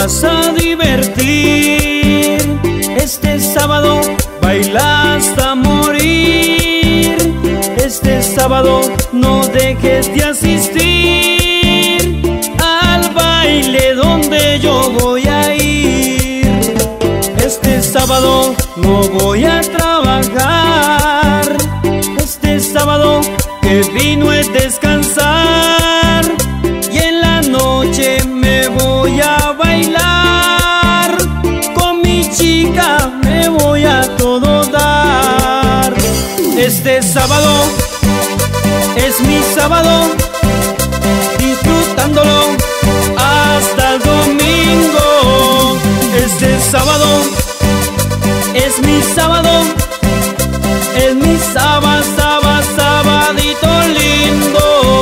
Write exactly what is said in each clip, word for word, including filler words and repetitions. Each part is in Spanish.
vas a divertir. Este sábado baila hasta morir. Este sábado no dejes de asistir al baile donde yo voy a ir. Este sábado no voy a trabajar. Este sábado que vino es descansar. Y en la noche me voy a bailar. Con mi chica me voy a todo dar. Este sábado es mi sábado, disfrutándolo hasta el domingo. Este sábado es mi sábado, es mi sábado, sábado, sabadito lindo.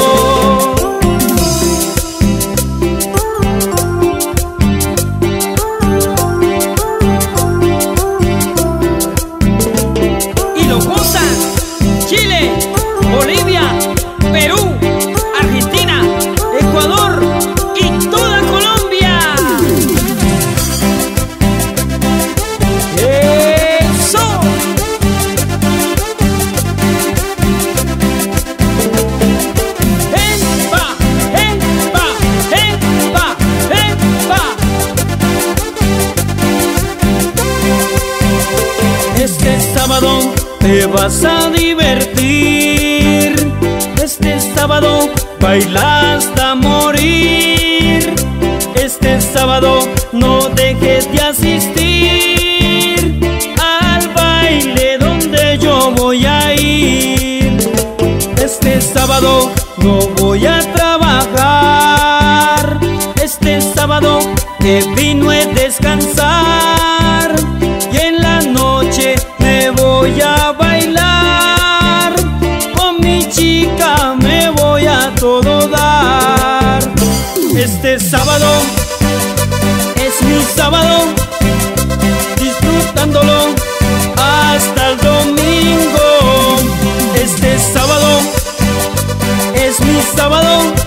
Y lo gozan Chile, Bolivia, Perú, Argentina, Ecuador y toda Colombia. ¡Eso! ¡Empa! ¡Empa! ¡Empa! ¡Empa! Este sábado te vas a divertir. Este sábado baila hasta morir. Este sábado no dejes de asistir al baile donde yo voy a ir. Este sábado no voy a trabajar. Este sábado que vino es descansar. Y en la noche me voy a bailar. Con mi chica me voy a todo dar. Este sábado es mi sábado, disfrutándolo hasta el domingo. Este sábado es mi sábado,